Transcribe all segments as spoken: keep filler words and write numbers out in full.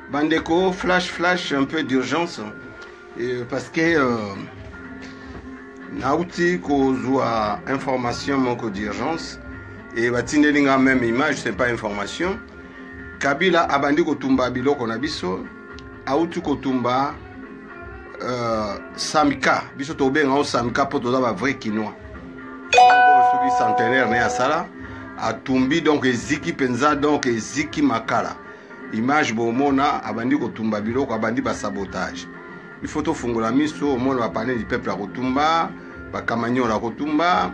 Bandeko, flash, flash, un peu d'urgence. Parce que euh, Nauti kozwa information moko d'urgence. Et batindelinga même image, c'est pas information. Kabila abandi kotumba biloko na biso. Auti kotumba euh, Samika. Biso tobenga o Samika po toza ba vrai kinois. Soki centenaire ne asala. Atumbi donc eziki penza donc eziki makala. Image bomona abandi kotumba biloko abandi ba sabotage. Il faut to fungola miso omona ba parler du peuple à kotumba, ba kamanyo la kotumba.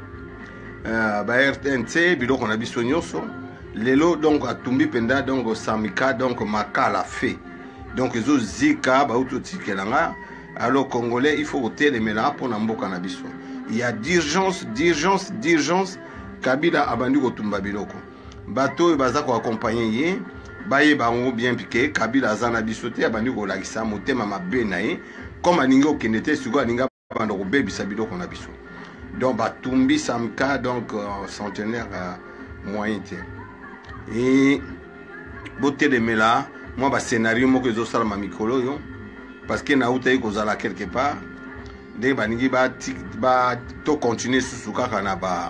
Euh, ba R T N C biloko na biso nyonso. Lelo donc atumbi penda donc Samika donc makala fait. Donc ezo zika ba uto tikelanga. Alors congolais il faut voter les mela pour na mboka na biso. Il y a d'urgence, d'urgence, d'urgence. Kabila abandi kotumba biloko. Bato baza ko accompagner ye. Baye bango bien piqué. Kabila azana bisote abandi ko lakisa motema mabe na ye. Comme aninga okendete suko aninga bando ko bebisa biloko na biso. Donc batumbi Samika donc euh, centenaire euh, moyen te. Et boté de mela, moi ba scénario moko ezo sala ma mikolo yo parce que na uta ko zala quelque part. Dès baningi ba ba to continuer susuka kana ba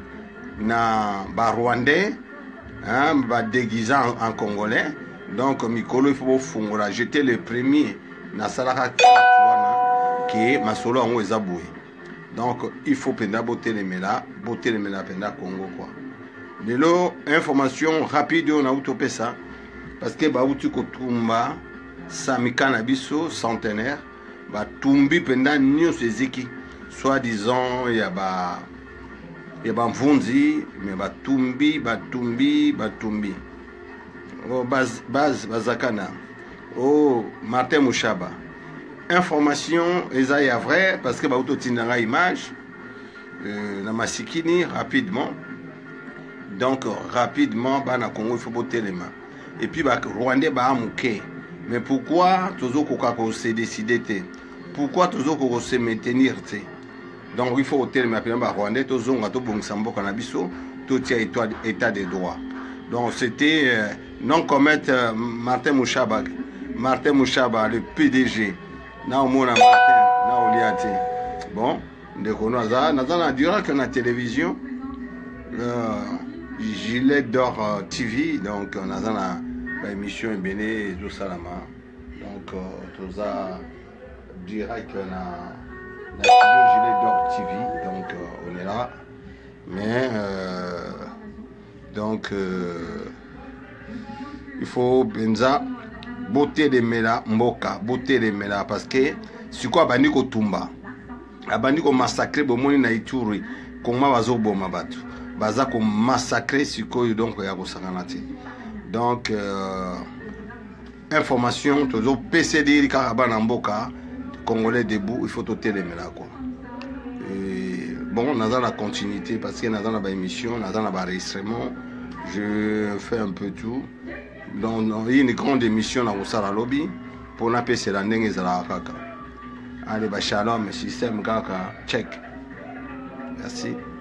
na ba rwandais hein ba déguisant en, en congolais. Donc mikolo il faut fungola j'étais le premier na salaka wana qui masolo en ezaboué. Donc il faut penda boter les mela, boter les mela penda Congo quoi. Lelo information rapide on a utopé ça parce que ba uti ko tumba Samika na biso centenaire ba tumbi penda nyo seziki soit disant il y a ba il y a ba mvunzi mais ba tumbi ba tumbi ba tumbi oh base base bazakana oh Martin Mouchaba information eza ya vrai parce que ba utotinanga image euh, na masikini rapidement donc rapidement ba na Congo il faut botter les mains et puis ba Rwandais ba amuke. Mais pourquoi toujours qu'on se décider pourquoi toujours qu'on se maintenir donc il faut ôter ma pena Rwandais toujours on a tout bon sambo canabiso tout état état de droit donc c'était euh, non commettre euh, Martin Mouchaba Martin Mouchaba le P D G na au mona Martin na oliate bon de konaza na dira que na télévision euh, Gilet d'or euh, T V donc on a na émission est béné tout salama donc tout ça direct na na Gilet d'or T V donc euh, on est là mais euh, donc euh, il faut benza beauté de mela mboka beauté de mela parce que c'est quoi bandi ko tumba abandi ko massacrer bomoni na Ituri koma bazo boma batu baza ko massacrer sikoyo donc ya ko sakanati. Donc, euh, information, toujours P C D, Karabana Congolais debout, il faut tout les là quoi. Et, bon, on a dans la continuité parce qu'il y a dans la émission, on a dans l'enregistrement, je fais un peu tout. Donc, il y a une grande émission dans le lobby pour la P C D et la Kaka. Allez, bah, shalom, système Kaka, check. Merci.